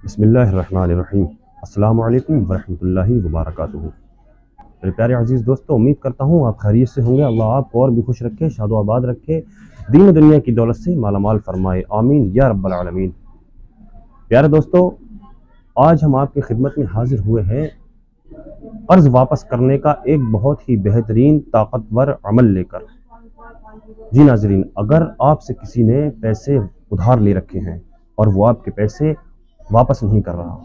بسم اللہ الرحمن الرحیم۔ السلام علیکم ورحمۃ اللہ وبرکاتہ۔ میرے پیارے عزیز دوستو، امید کرتا ہوں آپ خیریت سے ہوں گے۔ اللہ آپ کو اور بھی خوش رکھے، شاد و آباد رکھے، دین و دنیا کی دولت سے مالا مال فرمائے، آمین یا رب العالمین۔ پیارے دوستو، آج ہم آپ کی خدمت میں حاضر ہوئے ہیں قرض واپس کرنے کا ایک بہت ہی بہترین طاقتور عمل لے کر۔ جی ناظرین، اگر آپ سے کسی نے پیسے ادھار لے رکھے ہیں اور وہ آپ کے پیسے واپس نہیں کر رہا،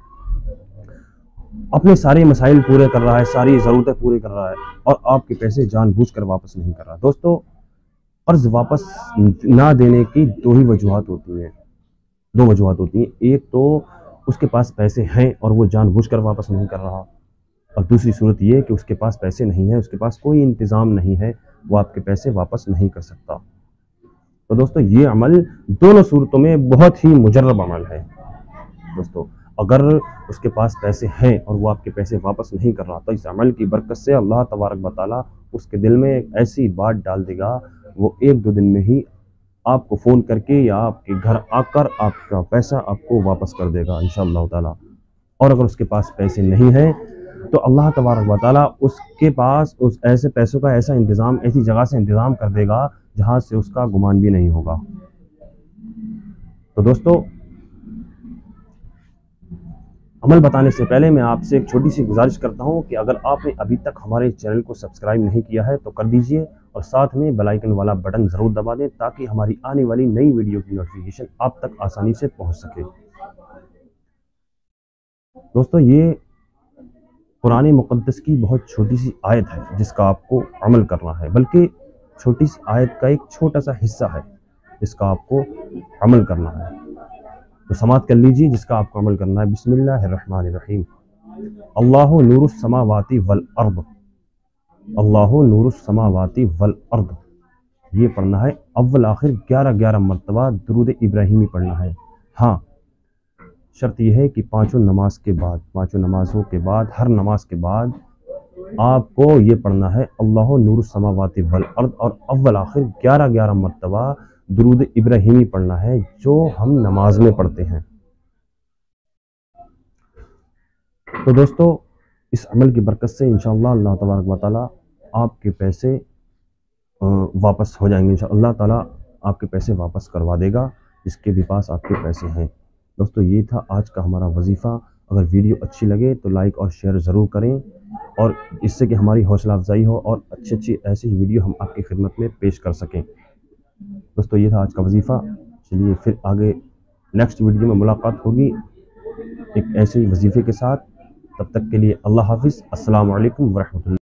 اپنے سارے مسائل پورے کر رہا ہے، ساری ضرورتیں پورے کر رہا ہے، اور آپ کے پیسے جان بوجھ کر واپس نہیں کر رہا، دوستو قرض واپس نہ دینے کی دو وجوہات ہوتی ہیں۔ ایک تو اس کے پاس پیسے ہیں اور وہ جان بوجھ کر واپس نہیں کر رہا، اور دوسری صورت یہ کہ اس کے پاس پیسے نہیں ہیں، اس کے پاس کوئی انتظام نہیں ہے، وہ آپ کے پیسے واپس نہیں کر سکتا۔ تو دوستو یہ عمل دونوں صورتوں میں بہت ہی مجرب عمل ہے۔ دوستو اگر اس کے پاس پیسے ہیں اور وہ آپ کے پیسے واپس نہیں کر رہا، تو اس عمل کی برکت سے اللہ تبارک و تعالیٰ اس کے دل میں ایک ایسی بات ڈال دے گا، وہ ایک دو دن میں ہی آپ کو فون کر کے یا آپ کے گھر آ کر آپ کا پیسہ آپ کو واپس کر دے گا انشاءاللہ تعالیٰ۔ اور اگر اس کے پاس پیسے نہیں ہیں تو اللہ تبارک و تعالیٰ اس کے پاس اس ایسے پیسوں کا ایسا انتظام، ایسی جگہ سے انتظام کر دے گا جہاں سے اس کا گمان بھی نہیں ہوگا۔ تو دوستو عمل بتانے سے پہلے میں آپ سے ایک چھوٹی سی گزارش کرتا ہوں کہ اگر آپ نے ابھی تک ہمارے چینل کو سبسکرائب نہیں کیا ہے تو کر دیجئے، اور ساتھ میں بیل آئیکن والا بٹن ضرور دبا دیں تاکہ ہماری آنے والی نئی ویڈیو کی نوٹیفیکیشن آپ تک آسانی سے پہنچ سکے۔ دوستو یہ قرآن مقدس کی بہت چھوٹی سی آیت ہے جس کا آپ کو عمل کرنا ہے، بلکہ چھوٹی سی آیت کا ایک چھوٹا سا حصہ ہے جس کا آپ کو عمل کرنا ہے، تو سماعت کر لیجیے جس کا آپ کو عمل کرنا ہے۔ بسم اللہ الرحمن الرحیم۔ اللہ نور السماوات والارض، اللہ نور السماوات والارض، یہ پڑھنا ہے اول آخر 11 مرتبہ درود ابراہیمی پڑھنا ہے۔ ہاں، شرط یہ ہے کہ پانچوں نمازوں کے بعد ہر نماز کے بعد آپ کو یہ پڑھنا ہے اللہ نور السماوات والارض، اور اول آخر 11 مرتبہ درود ابراہیمی پڑھنا ہے جو ہم نماز میں پڑھتے ہیں۔ تو دوستو اس عمل کی برکت سے انشاءاللہ اللہ تبارک و تعالیٰ آپ کے پیسے واپس ہو جائیں گے، انشاءاللہ تعالیٰ آپ کے پیسے واپس کروا دے گا جس کے بھی پاس آپ کے پیسے ہیں۔ دوستو یہ تھا آج کا ہمارا وظیفہ۔ اگر ویڈیو اچھی لگے تو لائک اور شیئر ضرور کریں، اور اس سے کہ ہماری حوصلہ افزائی ہو اور اچھی ایسی ہی ویڈیو ہم آپ کی خدمت میں پیش کر سکیں۔ دوستو یہ تھا آج کا وظیفہ۔ چلیے پھر آگے نیکسٹ ویڈیو میں ملاقات ہوگی ایک ایسے ہی وظیفے کے ساتھ۔ تب تک کے لیے اللہ حافظ، السلام علیکم ورحمۃ اللہ۔